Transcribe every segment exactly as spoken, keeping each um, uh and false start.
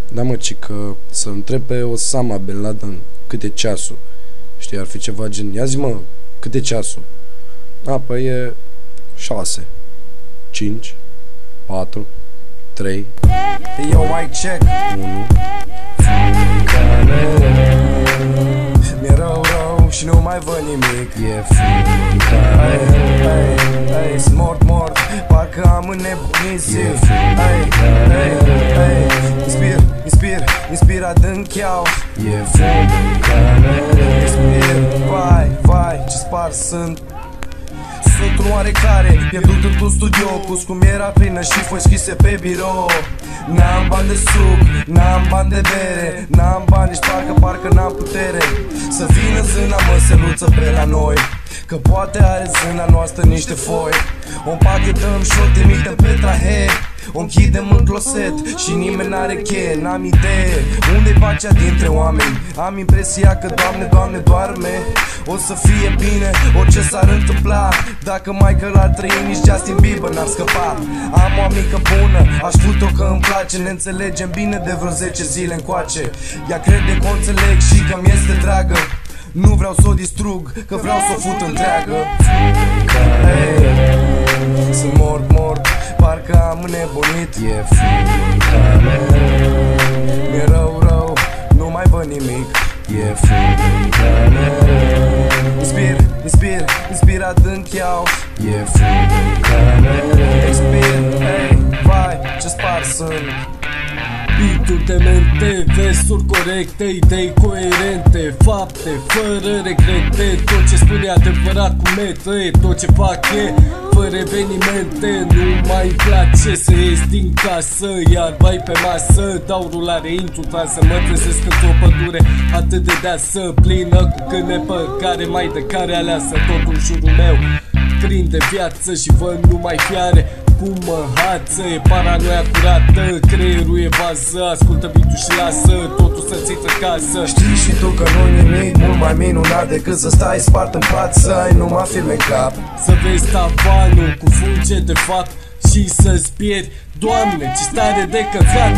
Da, mă, ci că să întreb pe Osama Bin Laden cât e ceasul. Știi, ar fi ceva gen, ia zi, mă, cât e ceasul? A, păi e șase, cinci, patru, trei. Yo, mic check. unu. Mi-e rău, rău și nu mai văd nimic. E frica Hey, hey, hey, sunt mort, mort, parcă am înnebunit zi. E Hey, hey, hey, inspir, inspir, inspir adânc iau. E frica Inspir, vai, vai, ce spars sunt. Sunt un oarecare, pierdut într-un studio, cu scumiera plină și foi scrise pe birou. N-am bani de suc, n-am bani de bere, n-am bani, nici parcă, parcă n-am putere să vină zâna, mă, seluță pe la noi, că poate are zâna noastră niște foi. O împachetăm și o trimitem pe trahe, o închidem în closet și nimeni n-are cheie. N-am idee unde-i pacea dintre oameni. Am impresia că, Doamne, Doamne, doarme. O să fie bine orice s-ar întâmpla. Dacă Michael ar trăi, nici Justin Bieber n-ar scăpa. Am o amică bună, aș fut-o că îmi place. Ne înțelegem bine de vreo zece zile încoace. Ea crede că o înțeleg și că mi este dragă. Nu vreau să o distrug, că vreau să o fut întreagă. Hey, sunt mort, mort, parcă am înnebunit. E frica Mi-e rău, rău, nu mai văd nimic. E frica Inspir, inspir, inspir adânc iau. E frica Expir, hey, vai, ce spars sunt. Beat-uri demente, versuri corecte, idei coerente, fapte fără regrete. Tot ce spun e adevărat cu metre, tot ce fac e fără evenimente. Nu mai place să ies din casă, iar vai pe masă dau rulare, intru trasă, mă trezesc într-o pădure atât de deasă, plină cu cânepă, care mai de care aleasă. Tot în jurul meu prinde viață și văd numai fiare cum mă hață. E paranoia curată, creierul e vază, ascultă beat-ul și lasă totul să-ți intre casă. Știi și tu că nu-i nimic mult mai minunat decât să stai spart în pat, să ai numai filme în cap. Să vezi tavanul cu fulge de fapt și să-ți pieri. Doamne, ce stare de căcat.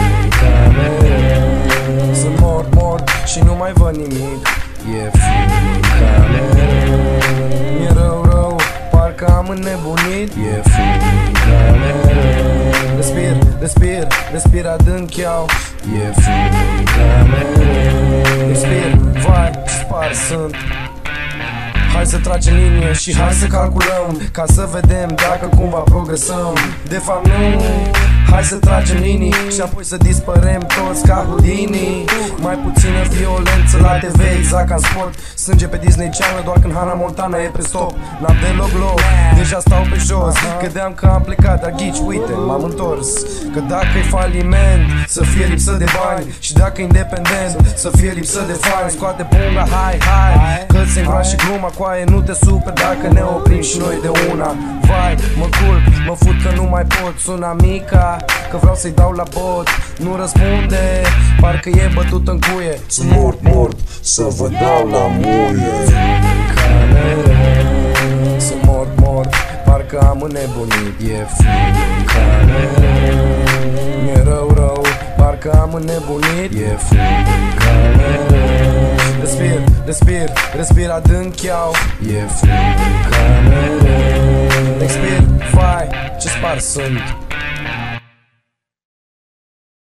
Sunt mort, mort și nu mai văd nimic. E frica Mi-e rău, rău, parcă am înnebunit. E frica Respir, respir, respir adânc iau. E frica Expir, vai, ce spars sunt. Hai să tragem linie și hai să calculăm, ca să vedem dacă cumva progresăm. De fapt nu, hai să tragem linii și apoi să dispărem toți ca Houdini. Mai puțină violență la T V, exact ca în sport. Sânge pe Disney Channel, doar când Hannah Montana e pe stop. N-am deloc loc, deja stau pe jos. Credeam că am plecat, dar ghici, uite, m-am întors. Că dacă e faliment, să fie lipsă de bani. Și dacă e independent, să fie lipsă de fani. Scoate punga, hai, hai, că se îngroașe gluma. Coaie, nu te super dacă ne oprim și noi de una. Vai, mă culp, mă fut că nu mai pot. Suna mica, că vreau să-i dau la bot. Nu răspunde, parcă e bătut în cuie. Sunt mort, mort, să vă dau la muie. Sunt mort, mort, parcă am înnebunit. E frica Mi-e rău, rău, parcă am înnebunit. E frica Respir, respir, respir adânc iau. E frica Expir, vai, ce spars sunt.